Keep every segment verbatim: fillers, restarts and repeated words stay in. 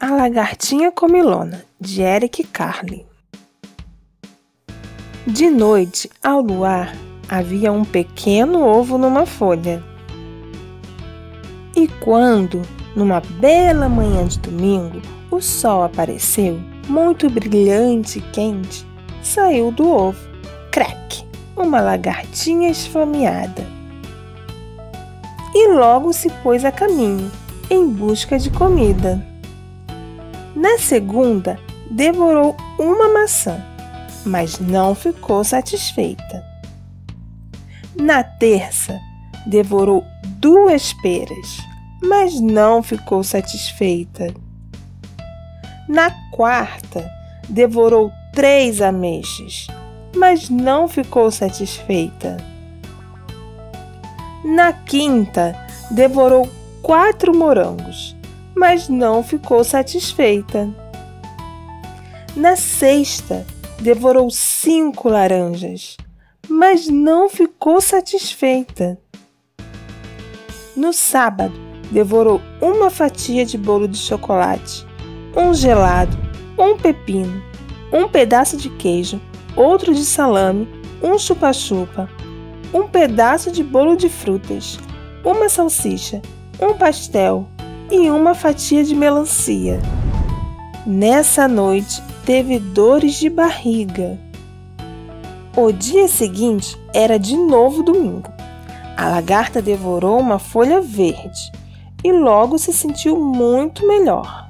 A Lagartinha Comilona, de Eric Carle. De noite, ao luar, havia um pequeno ovo numa folha. E quando, numa bela manhã de domingo, o sol apareceu, muito brilhante e quente, saiu do ovo, crack, uma lagartinha esfomeada. E logo se pôs a caminho, em busca de comida. Na segunda, devorou uma maçã, mas não ficou satisfeita. Na terça, devorou duas peras, mas não ficou satisfeita. Na quarta, devorou três ameixas, mas não ficou satisfeita. Na quinta, devorou quatro morangos, mas não ficou satisfeita. Na sexta, devorou cinco laranjas, mas não ficou satisfeita. No sábado, devorou uma fatia de bolo de chocolate, um gelado, um pepino, um pedaço de queijo, outro de salame, um chupa-chupa, um pedaço de bolo de frutas, uma salsicha, um pastel e uma fatia de melancia. Nessa noite, teve dores de barriga. O dia seguinte era de novo domingo. A lagarta devorou uma folha verde e logo se sentiu muito melhor.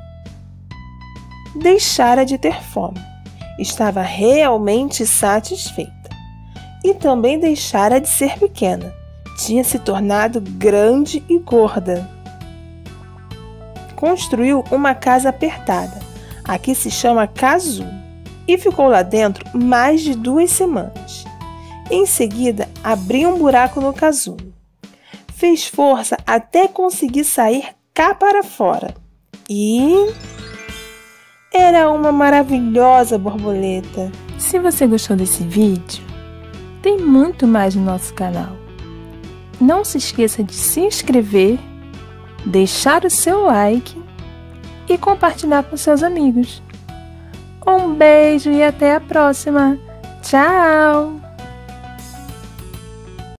Deixara de ter fome. Estava realmente satisfeita. E também deixara de ser pequena. Tinha se tornado grande e gorda. Construiu uma casa apertada, aqui se chama casulo, e ficou lá dentro mais de duas semanas. Em seguida, abriu um buraco no casulo. Fez força até conseguir sair cá para fora. E... era uma maravilhosa borboleta. Se você gostou desse vídeo, tem muito mais no nosso canal. Não se esqueça de se inscrever, deixar o seu like e compartilhar com seus amigos. Um beijo e até a próxima. Tchau!